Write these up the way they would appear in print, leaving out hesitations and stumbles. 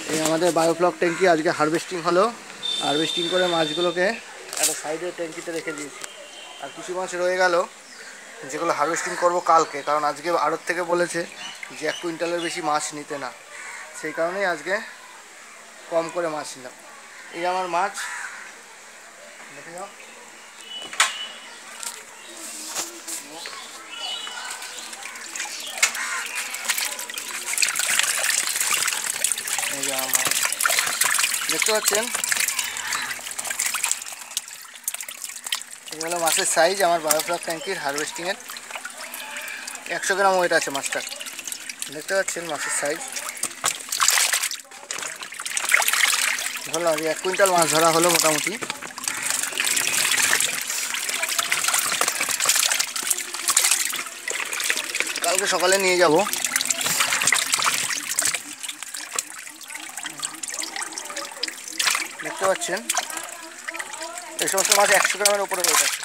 এই আমাদের বায়োফ্লক ট্যাঙ্কি আজকে হারভেস্টিং হলো। হারভেস্টিং করে মাছগুলোকে একটা সাইডে ট্যাঙ্কিতে রেখে দিয়েছি। আর কিছু মাছ রয়ে গেল যেগুলো হারভেস্টিং করব কালকে, কারণ আজকে আড়ত থেকে বলেছে যে 1 কুইন্টালের বেশি মাছ নিতে না, সেই কারণেই আজকে কম করে মাছ নিলাম। এই আমার মাছ দেখে যাও। এই যে আমার মাছ দেখতে পাচ্ছেন, এই হলো মাছের সাইজ আমার বায়োফ্লক ট্যাঙ্কির হারভেস্টিংয়ের। 100 গ্রাম ওয়েট আছে মাছটা, দেখতে পাচ্ছেন মাছের সাইজ। ধরলাম যে 1 কুইন্টাল মাছ ধরা হলো মোটামুটি। কালকে সকালে নিয়ে যাব। দেখতে পাচ্ছেন এই সমস্ত মাছ 100 গ্রামের উপরে ওয়েট আছে।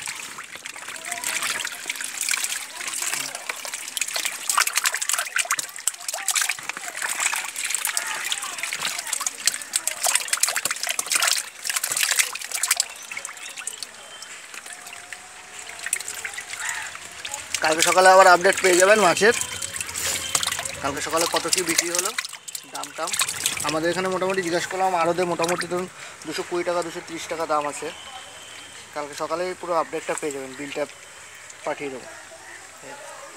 কালকে সকালে আবার আপডেট পেয়ে যাবেন মাছের, কালকে সকালে কত কী বিক্রি হলো, দাম টাম। আমাদের এখানে মোটামুটি জিজ্ঞাসা করলাম আড়তে মোটামুটি ধরুন 220 টাকা 230 টাকা দাম আছে। কালকে সকালেই পুরো আপডেটটা পেয়ে যাবেন, বিলটা পাঠিয়ে দেবো।